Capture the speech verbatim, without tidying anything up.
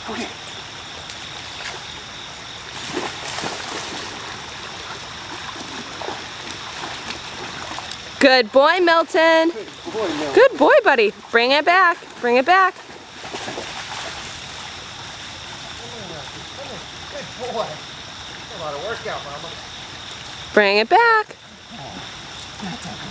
Okay. Good boy, Milton. Good boy, Milton. Good boy, buddy. Bring it back. Bring it back. Good boy. A lot of workout, Mama. Bring it back. That's okay.